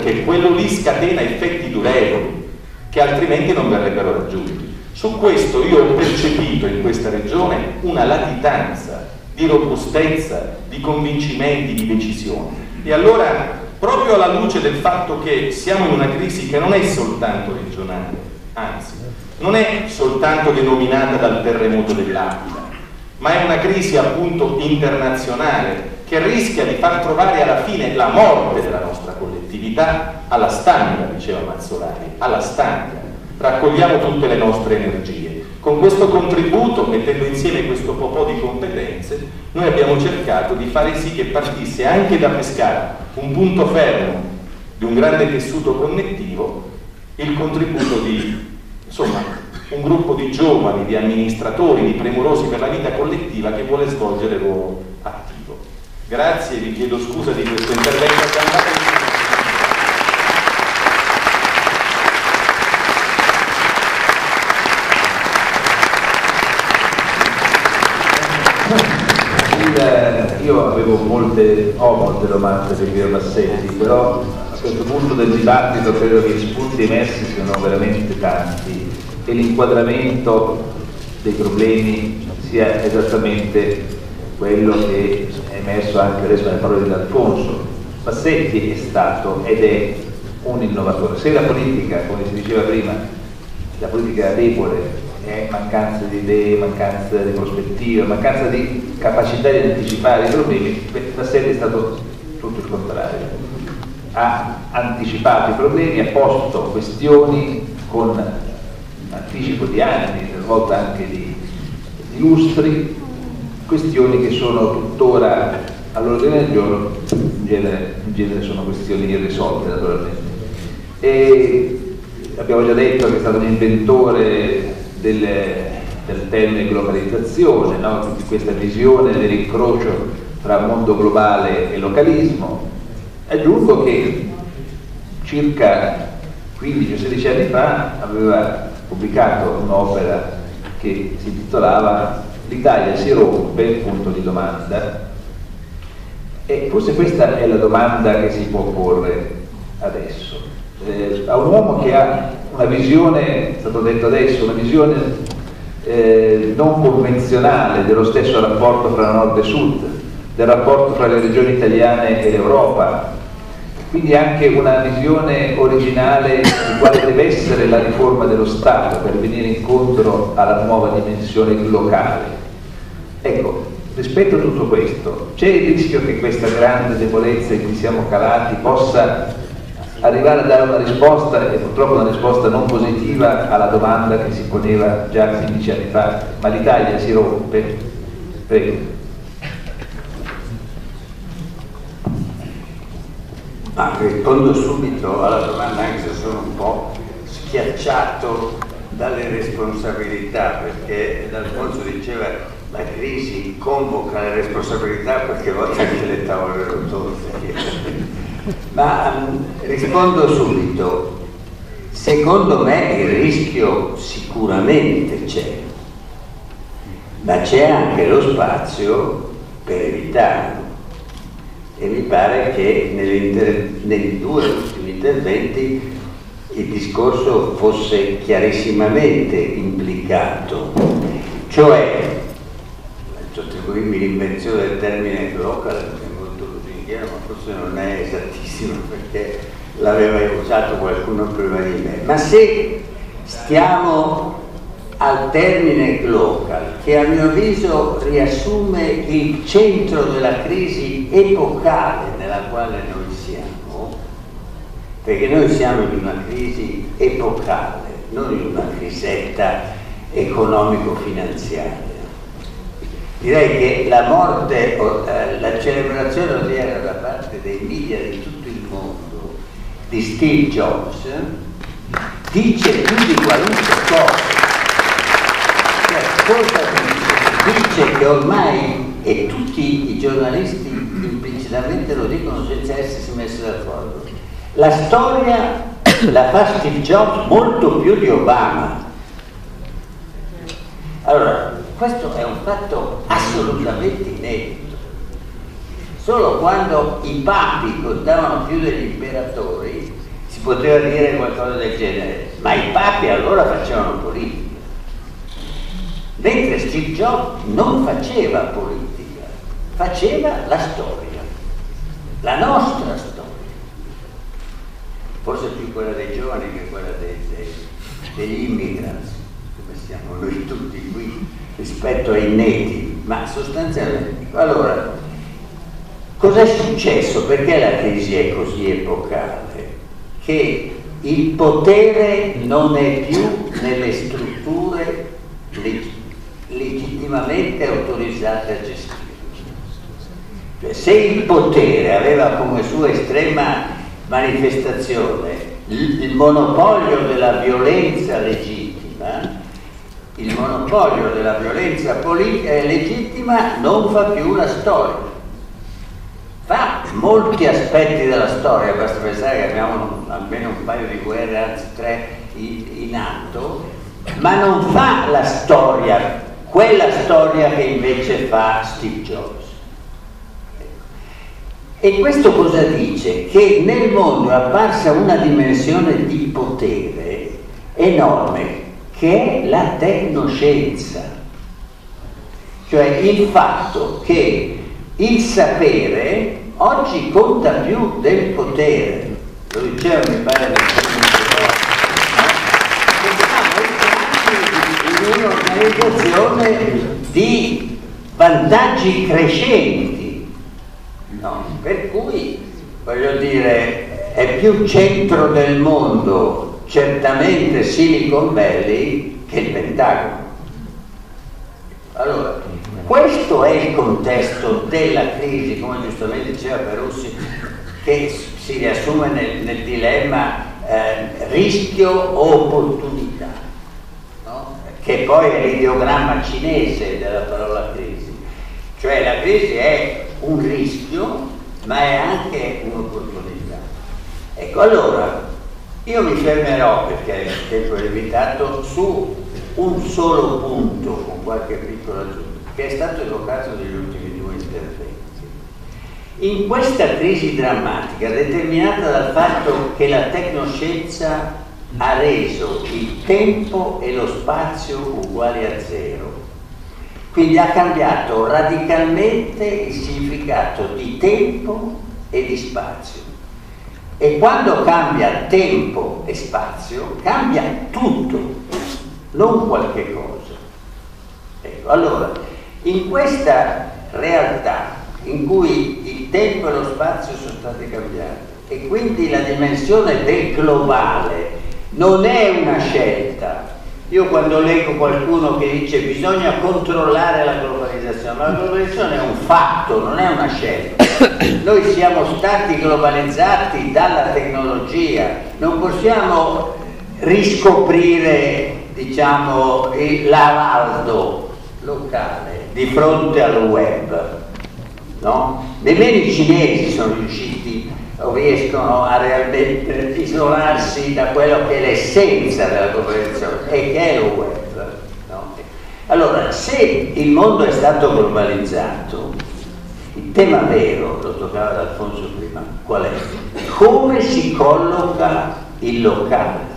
che quello lì scatena effetti durevoli che altrimenti non verrebbero raggiunti. Su questo io ho percepito in questa regione una latitanza di robustezza, di convincimenti, di decisioni. E allora, proprio alla luce del fatto che siamo in una crisi che non è soltanto regionale, anzi, non è soltanto denominata dal terremoto dell'Aquila, ma è una crisi appunto internazionale che rischia di far trovare alla fine la morte della nostra collettività alla stanga, diceva Mazzolani, alla stanga. Raccogliamo tutte le nostre energie. Con questo contributo, mettendo insieme questo po' di competenze, noi abbiamo cercato di fare sì che partisse anche da Pescara, un punto fermo di un grande tessuto connettivo, il contributo di, insomma, un gruppo di giovani, di amministratori, di premurosi per la vita collettiva che vuole svolgere il ruolo attivo. Grazie, vi chiedo scusa di questo intervento. Io avevo molte domande per Piero Bassetti, però a questo punto del dibattito credo che gli spunti emersi siano veramente tanti e l'inquadramento dei problemi sia esattamente quello che è emerso anche adesso nelle parole di Alfonso. Bassetti è stato ed è un innovatore. Se la politica, come si diceva prima, la politica debole è mancanza di idee, mancanza di prospettiva, mancanza di capacità di anticipare i problemi, Bassetti è stato tutto il contrario. Ha anticipato i problemi, ha posto questioni con anticipo di anni, a volte anche di lustri, questioni che sono tuttora all'ordine del giorno, in genere sono questioni irrisolte naturalmente. E abbiamo già detto che è stato un inventore del termine globalizzazione, no? Di questa visione dell'incrocio tra mondo globale e localismo. Aggiungo che circa 15 o 16 anni fa aveva pubblicato un'opera che si intitolava L'Italia si rompe, punto di domanda, e forse questa è la domanda che si può porre adesso. A un uomo che ha una visione, è stato detto adesso, una visione non convenzionale dello stesso rapporto fra nord e sud, del rapporto fra le regioni italiane e l'Europa, quindi anche una visione originale di quale deve essere la riforma dello Stato per venire incontro alla nuova dimensione locale. Ecco, rispetto a tutto questo, c'è il rischio che questa grande debolezza in cui siamo calati possa arrivare a dare una risposta, e purtroppo una risposta non positiva, alla domanda che si poneva già 15 anni fa: ma l'Italia si rompe? Prego. Ma rispondo subito alla domanda, anche se sono un po' schiacciato dalle responsabilità, perché D'Alfonso diceva la crisi convoca le responsabilità, perché voglio anche le tavole rotonde. Ma rispondo subito. Secondo me il rischio sicuramente c'è, ma c'è anche lo spazio per evitarlo. E mi pare che nei due ultimi interventi il discorso fosse chiarissimamente implicato, cioè, attribuirmi l'invenzione del termine local è molto lusinghiero, ma forse non è esattissimo perché l'aveva usato qualcuno prima di me. Ma se stiamo al termine local, che a mio avviso riassume il centro della crisi epocale nella quale noi siamo, perché noi siamo in una crisi epocale, non in una crisetta economico-finanziaria. Direi che la morte, la celebrazione odierna da parte dei media di tutto il mondo di Steve Jobs dice più di qualunque cosa. Dice che ormai, e tutti i giornalisti implicitamente lo dicono senza essersi messi d'accordo, la storia la fa Steve Jobs molto più di Obama. Allora, questo è un fatto assolutamente inedito. Solo quando i papi contavano più degli imperatori si poteva dire qualcosa del genere, ma i papi allora facevano politica, mentre Steve Jobs non faceva politica, faceva la storia, la nostra storia, forse più quella dei giovani che quella degli immigrants, come siamo noi tutti qui rispetto ai native, ma sostanzialmente. Allora, cos'è successo? Perché la crisi è così epocale? Che il potere non è più nelle strutture legittimamente autorizzate a gestire. Cioè, se il potere aveva come sua estrema manifestazione il monopolio della violenza legittima, il monopolio della violenza legittima non fa più la storia. Fa molti aspetti della storia, basta pensare che abbiamo almeno un paio di guerre, anzi 3 in atto, ma non fa la storia, quella storia che invece fa Steve Jobs. E questo cosa dice? Che nel mondo è apparsa una dimensione di potere enorme, che è la tecnoscienza, cioè il fatto che il sapere oggi conta più del potere. Lo diceva, mi pare, in un'organizzazione di vantaggi crescenti, no? Per cui, voglio dire, è più centro del mondo certamente Silicon Valley che il Pentagono. Allora, questo è il contesto della crisi, come giustamente diceva Perussi, che si riassume nel dilemma rischio o opportunità, no? Che poi è l'ideogramma cinese della parola crisi. Cioè la crisi è un rischio, ma è anche un'opportunità. Ecco, allora, io mi fermerò, perché il tempo è limitato, su un solo punto, con qualche piccola aggiunta, che è stato evocato negli ultimi 2 interventi. In questa crisi drammatica, determinata dal fatto che la tecnoscienza ha reso il tempo e lo spazio uguali a 0, quindi ha cambiato radicalmente il significato di tempo e di spazio. E quando cambia tempo e spazio, cambia tutto, non qualche cosa. Ecco, allora, in questa realtà in cui il tempo e lo spazio sono stati cambiati e quindi la dimensione del globale non è una scelta. Io quando leggo qualcuno che dice bisogna controllare la globalizzazione, ma la globalizzazione è un fatto, non è una scelta. Noi siamo stati globalizzati dalla tecnologia, non possiamo riscoprire, diciamo, l'araldo locale di fronte al web, no? Nemmeno i cinesi sono riusciti o riescono a realmente isolarsi da quello che è l'essenza della globalizzazione e che è il web, no? Allora, se il mondo è stato globalizzato, il tema vero, lo toccava Alfonso prima, qual è? Come si colloca il locale?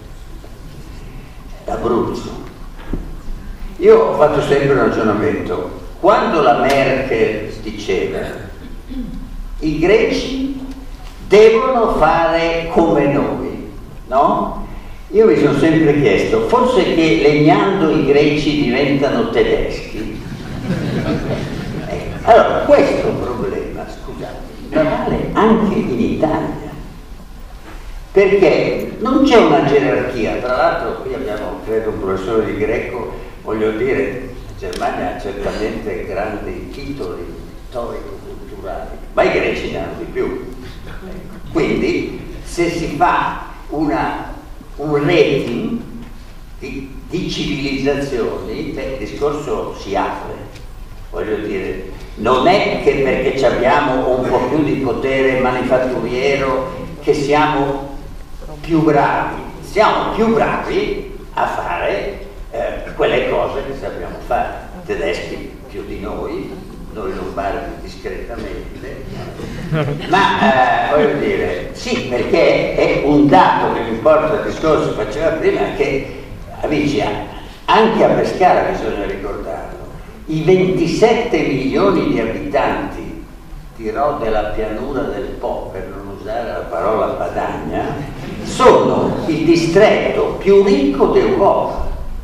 L'Abruzzo. Io ho fatto sempre un ragionamento. Quando la Merkel diceva i greci devono fare come noi, no? Io mi sono sempre chiesto, forse che legnando i greci diventano tedeschi? Allora, questo problema, scusate, vale anche in Italia, perché non c'è una gerarchia. Tra l'altro qui abbiamo, credo, un professore di greco, voglio dire, la Germania ha certamente grandi titoli storico-culturali, ma i greci ne hanno di più. Quindi se si fa un rating di civilizzazioni, il discorso si apre. Voglio dire, non è che perché abbiamo un po' più di potere manifatturiero che siamo più bravi, siamo più bravi a fare quelle cose che sappiamo fare. I tedeschi più di noi lombardi discretamente, Ma voglio dire, sì, perché è un dato che mi porta al discorso che faceva prima, che amici, anche a Pescara bisogna ricordarlo, i 27 milioni di abitanti, dirò della pianura del Po, per non usare la parola Padania, sono il distretto più ricco d'Europa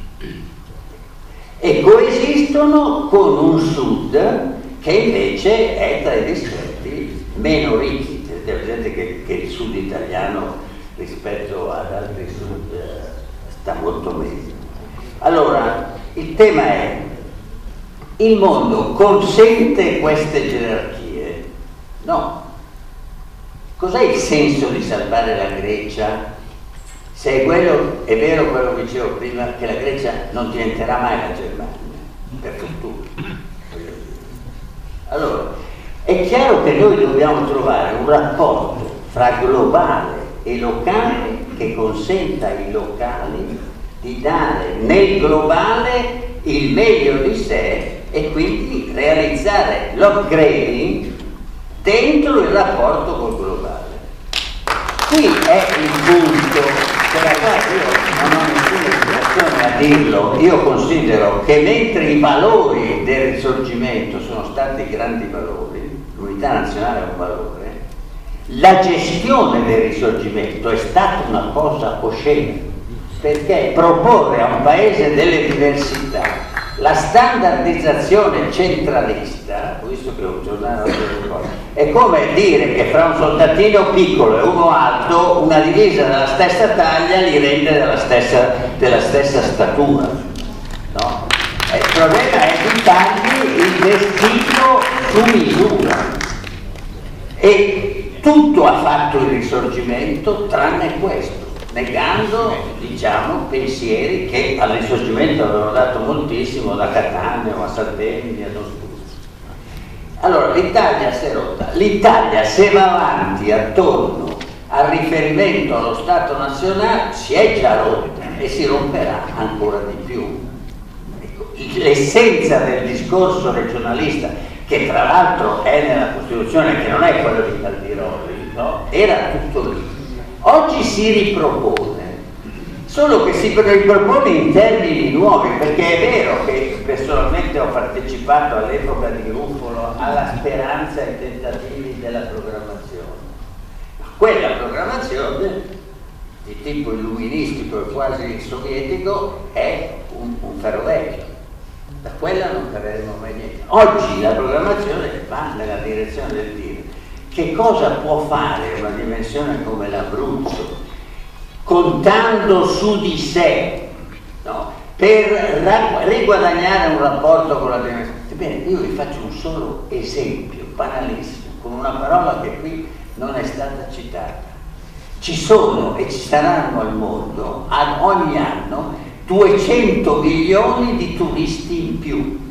e coesistono con un sud che invece è tra i distretti meno ricchi. Vedete che il sud italiano rispetto ad altri sud sta molto meglio. Allora, il tema è: il mondo consente queste gerarchie? No. Cos'è il senso di salvare la Grecia? Se è vero quello che dicevo prima, che la Grecia non diventerà mai la Germania, per fortuna. Allora, è chiaro che noi dobbiamo trovare un rapporto fra globale e locale che consenta ai locali di dare nel globale il meglio di sé e quindi realizzare l'upgrading dentro il rapporto col globale. Qui è il punto che io non ho nessuna esitazione a dirlo. Io considero che mentre i valori del Risorgimento sono stati grandi valori, l'unità nazionale è un valore, la gestione del Risorgimento è stata una cosa oscena, perché proporre a un paese delle diversità la standardizzazione centralista, visto che un giornale è come dire che fra un soldatino piccolo e uno alto una divisa della stessa taglia li rende della stessa statura, no? Il problema è di dargli il vestito su misura, e tutto ha fatto il Risorgimento tranne questo, negando, diciamo, pensieri che al Risorgimento avevano dato moltissimo, da Cattaneo a Salvemini a Don Sturzo. Allora l'Italia si è rotta, l'Italia se va avanti attorno al riferimento allo Stato nazionale si è già rotta e si romperà ancora di più. Ecco, l'essenza del discorso regionalista, che tra l'altro è nella Costituzione, che non è quello di Caldiroli, no? Era tutto lì. Oggi si ripropone, solo che si ripropone in termini nuovi, perché è vero che personalmente ho partecipato all'epoca di Ruffolo alla speranza e ai tentativi della programmazione. Ma quella programmazione di tipo illuministico e quasi sovietico è un ferrovecchio. Da quella non faremo mai niente. Oggi la programmazione va nella direzione del dire: che cosa può fare una dimensione come l'Abruzzo, contando su di sé, no? Per riguadagnare un rapporto con la dimensione? Bene, io vi faccio un solo esempio, banalissimo, con una parola che qui non è stata citata. Ci sono e ci saranno al mondo, ogni anno, 200 milioni di turisti in più.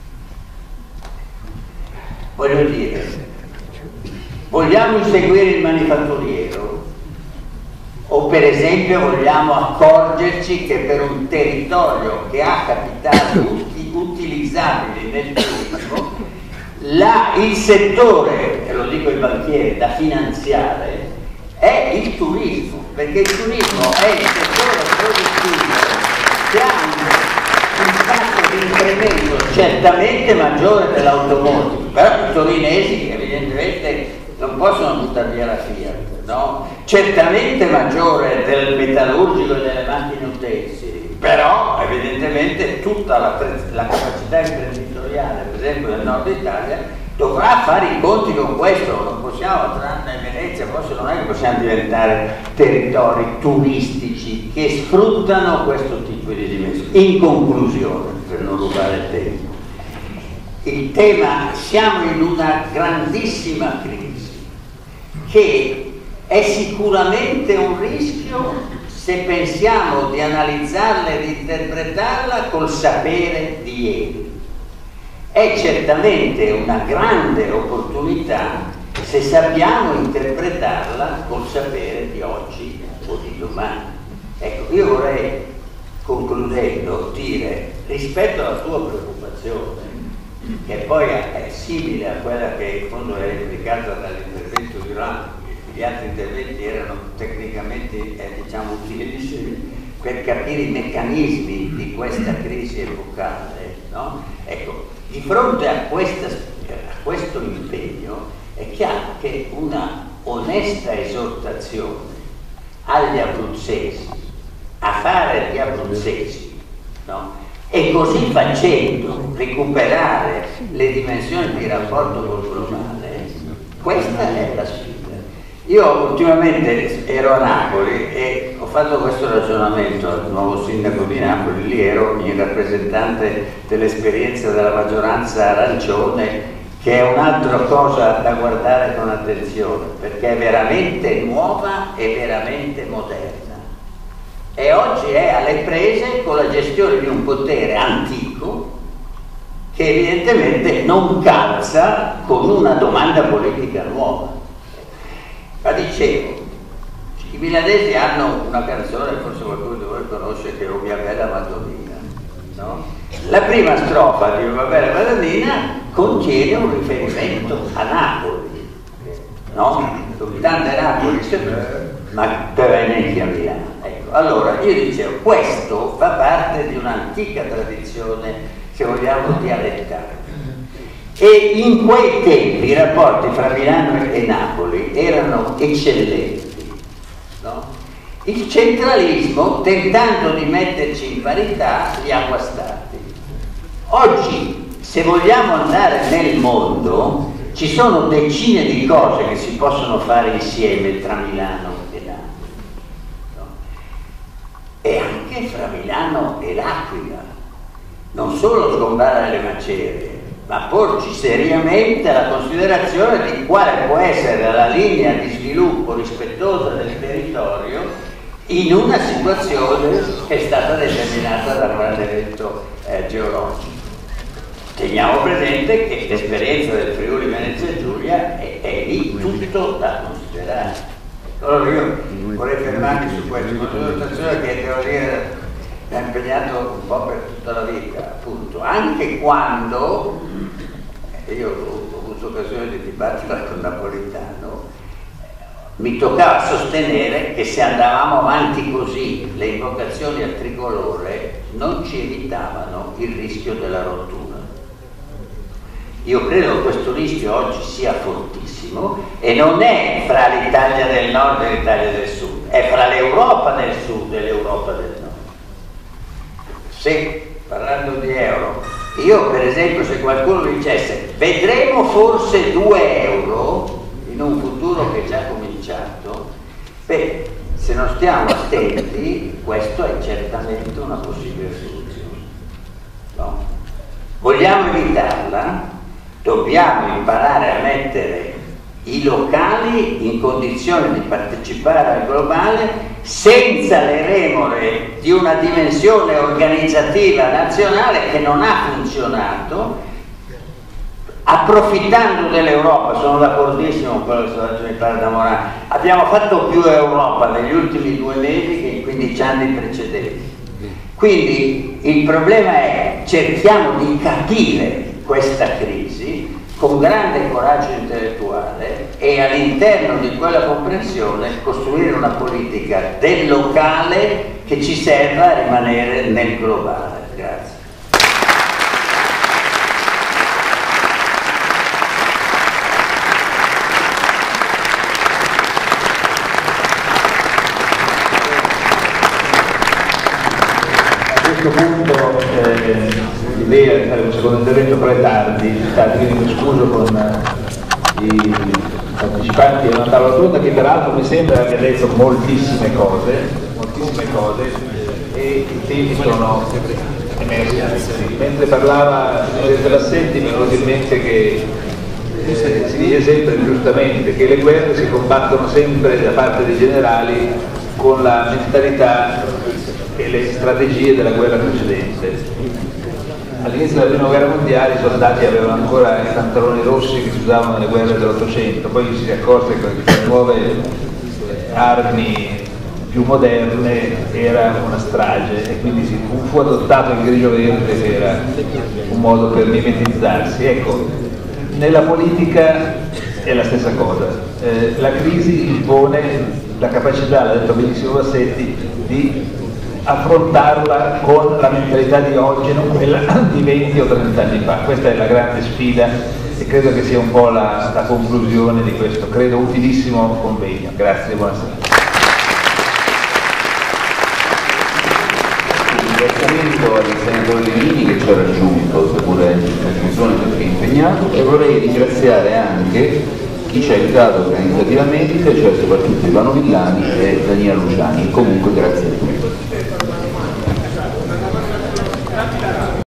Voglio dire, vogliamo inseguire il manifatturiero? O per esempio vogliamo accorgerci che per un territorio che ha capitali utilizzabili nel turismo, il settore, e lo dico ai banchieri, da finanziare è il turismo, perché il turismo è il settore produttivo che ha un tasso di incremento certamente maggiore dell'automobile, però i torinesi evidentemente non possono buttare via la Fiat, no? Certamente maggiore del metallurgico e delle macchine utensili, però evidentemente tutta la capacità imprenditoriale, per esempio del nord Italia, dovrà fare i conti con questo. Non possiamo, tranne Venezia, forse non è che possiamo diventare territori turistici che sfruttano questo tipo di dimensioni. In conclusione, per non rubare il tempo, il tema: siamo in una grandissima crisi che è sicuramente un rischio se pensiamo di analizzarla e di interpretarla col sapere di ieri. È certamente una grande opportunità se sappiamo interpretarla col sapere di oggi o di domani. Ecco, io vorrei, concludendo, dire, rispetto alla tua preoccupazione, che poi è simile a quella che in fondo è implicata dall'intervento di Roland. Gli altri interventi erano tecnicamente diciamo utilissimi per capire i meccanismi di questa crisi epocale, no? Ecco, di fronte a questo impegno è chiaro che una onesta esortazione agli abruzzesi a fare gli abruzzesi, no? E così facendo recuperare le dimensioni di rapporto col globale, questa è la sfida. Io ultimamente ero a Napoli e ho fatto questo ragionamento al nuovo sindaco di Napoli, lì ero in rappresentante dell'esperienza della maggioranza arancione, che è un'altra cosa da guardare con attenzione, perché è veramente nuova e veramente moderna. E oggi è alle prese con la gestione di un potere antico che evidentemente non calza con una domanda politica nuova. Ma dicevo, i milanesi hanno una canzone, forse qualcuno di voi conosce, che è O mia bella Madonnina, no? La prima strofa di O mia bella Madonnina contiene un riferimento a Napoli, no? Tante Napoli, ma te neanche a Milano. Ecco, allora io dicevo, questo fa parte di un'antica tradizione, se vogliamo, dialettale. E in quei tempi i rapporti fra Milano e Napoli erano eccellenti, no? Il centralismo, tentando di metterci in parità, li ha guastati. Oggi, se vogliamo andare nel mondo, ci sono decine di cose che si possono fare insieme tra Milano e Napoli, no? E anche fra Milano e l'Aquila, non solo sgombrare le macerie, ma porci seriamente la considerazione di quale può essere la linea di sviluppo rispettosa del territorio in una situazione che è stata determinata da un grande evento geologico. Teniamo presente che l'esperienza del Friuli Venezia Giulia è lì tutto da considerare. Allora io vorrei fermarmi su questa considerazione che devo dire mi ha impegnato un po' per tutta la vita, appunto, anche quando io ho avuto occasione di dibattere con Napolitano, mi toccava sostenere che se andavamo avanti così le invocazioni al tricolore non ci evitavano il rischio della rottura. Io credo che questo rischio oggi sia fortissimo e non è fra l'Italia del nord e l'Italia del sud, è fra l'Europa del sud e l'Europa del nord. Se, parlando di euro, io per esempio, se qualcuno dicesse vedremo forse 2 euro in un futuro che è già cominciato, beh, se non stiamo attenti, questo è certamente una possibile soluzione, no? Vogliamo evitarla? Dobbiamo imparare a mettere i locali in condizione di partecipare al globale senza le remore di una dimensione organizzativa nazionale che non ha funzionato, approfittando dell'Europa. Sono d'accordissimo con quello che sta dicendo il padre Damorano. Abbiamo fatto più Europa negli ultimi 2 mesi che in 15 anni precedenti. Quindi il problema è cerchiamo di capire questa crisi con grande coraggio intellettuale e all'interno di quella comprensione costruire una politica del locale che ci serva a rimanere nel globale. Grazie. A questo punto l'idea di fare un secondo intervento però è tardi, quindi mi scuso con i partecipanti a una tavola tonda che peraltro mi sembra abbia detto moltissime cose e i temi sono emersi. Mentre parlava il presidente Bassetti mi è venuto in mente che si dice sempre giustamente che le guerre si combattono sempre da parte dei generali con la mentalità e le strategie della guerra precedente. All'inizio della prima guerra mondiale i soldati avevano ancora i pantaloni rossi che si usavano nelle guerre dell'800, poi si accorse che con le nuove armi più moderne era una strage e quindi fu adottato il grigio verde che era un modo per mimetizzarsi. Ecco, nella politica è la stessa cosa, la crisi impone la capacità, l'ha detto benissimo Bassetti, di affrontarla con la mentalità di oggi, non quella di 20 o 30 anni fa. Questa è la grande sfida e credo che sia un po' la conclusione di questo, credo, utilissimo convegno. Grazie, buonasera. Ringraziamento al senatore Legnini che ci ha raggiunto, seppure in trasmissione perché è impegnato, e vorrei ringraziare anche chi ci ha aiutato organizzativamente, cioè soprattutto Ivano Villani e Daniela Luciani. Comunque grazie a tutti.